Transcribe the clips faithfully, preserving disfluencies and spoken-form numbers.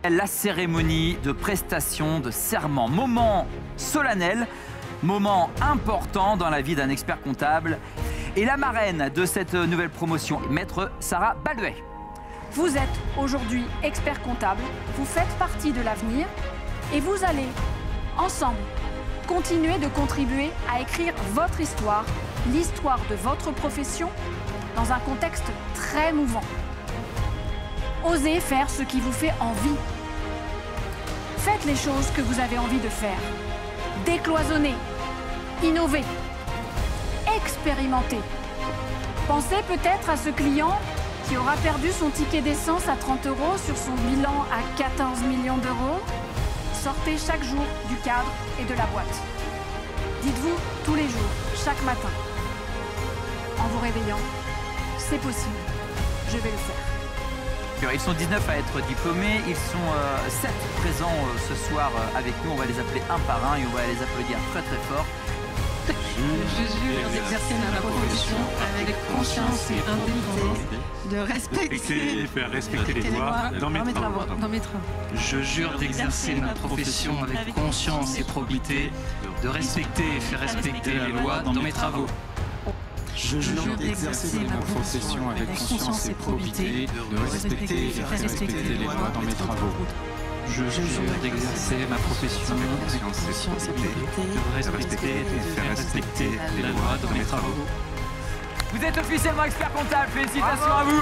La cérémonie de prestation de serment, moment solennel, moment important dans la vie d'un expert comptable. Et la marraine de cette nouvelle promotion, maître Sarah Balduet. Vous êtes aujourd'hui expert comptable, vous faites partie de l'avenir et vous allez, ensemble, continuer de contribuer à écrire votre histoire, l'histoire de votre profession, dans un contexte très mouvant. Osez faire ce qui vous fait envie. Faites les choses que vous avez envie de faire. Décloisonnez, innovez, expérimentez. Pensez peut-être à ce client qui aura perdu son ticket d'essence à trente euros sur son bilan à quatorze millions d'euros. Sortez chaque jour du cadre et de la boîte. Dites-vous tous les jours, chaque matin, en vous réveillant, c'est possible, je vais le faire. Ils sont dix-neuf à être diplômés, ils sont euh, sept présents euh, ce soir euh, avec nous. On va les appeler un par un et on va les applaudir très très fort. Je jure d'exercer ma profession avec conscience et intégrité, de respecter et faire respecter les lois dans mes travaux. Dans mes travaux. Je jure d'exercer ma profession avec conscience et probité, de respecter et faire respecter les lois dans mes travaux. Je jure d'exercer ma profession avec conscience et probité, de respecter et faire respecter les lois dans mes travaux. Je jure d'exercer ma profession avec conscience et probité, de respecter et faire respecter les lois dans mes travaux. Vous êtes officiellement expert comptable, félicitations à vous.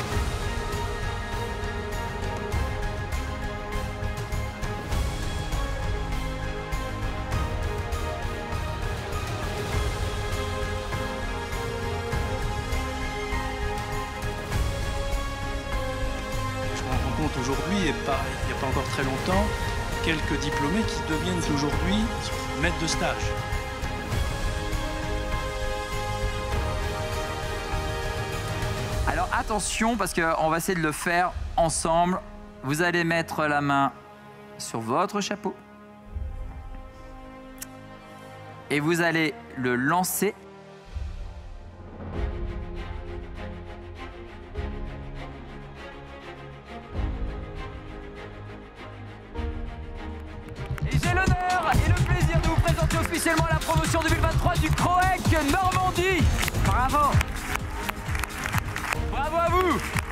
Aujourd'hui, et pas, il n'y a pas encore très longtemps, quelques diplômés qui deviennent aujourd'hui maîtres de stage. Alors attention, parce qu'on va essayer de le faire ensemble. Vous allez mettre la main sur votre chapeau. Et vous allez le lancer. Et j'ai l'honneur et le plaisir de vous présenter officiellement la promotion deux mille vingt-trois du CROEC Normandie. Bravo. Bravo à vous.